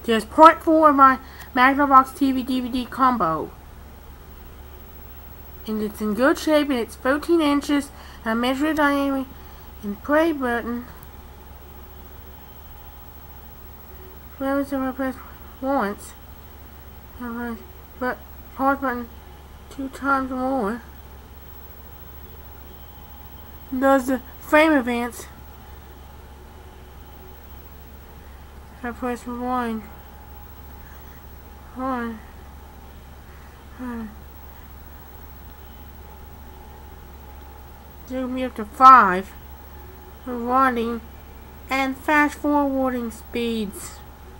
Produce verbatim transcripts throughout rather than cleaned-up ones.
There's part four of my Magnavox T V D V D combo. And it's in good shape, and it's fourteen inches. And I measure it diameter and play button. Every time I press once, I press pause button two times or more. Does the frame advance? I press one. One. One. Zoom me up to five. Running and fast forwarding speeds.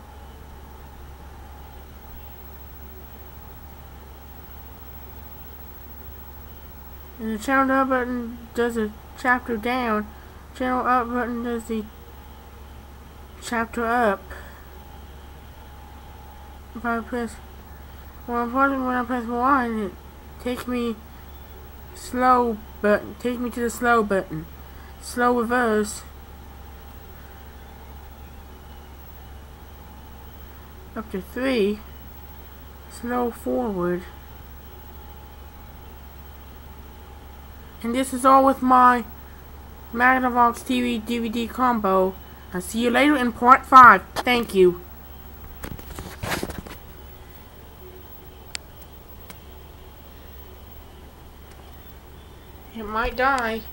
And the channel up button does a chapter down. Channel up button does the chapter up. If I press well, when I press one, it takes me slow button. Take me to the slow button. Slow reverse. Up to three. Slow forward. And this is all with my Magnavox T V D V D combo. I'll see you later in part five. Thank you. It might die.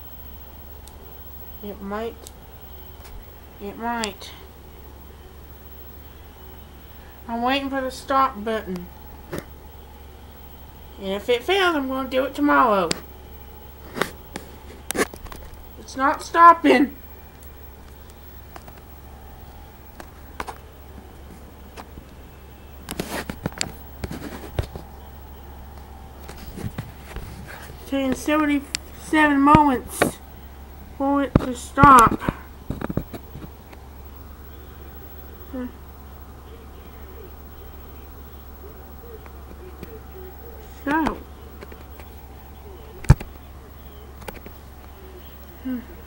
It might. It might. I'm waiting for the stop button. And if it fails, I'm going to do it tomorrow. It's not stopping. It's taking seventy-seven moments for it to stop. So. Hmm.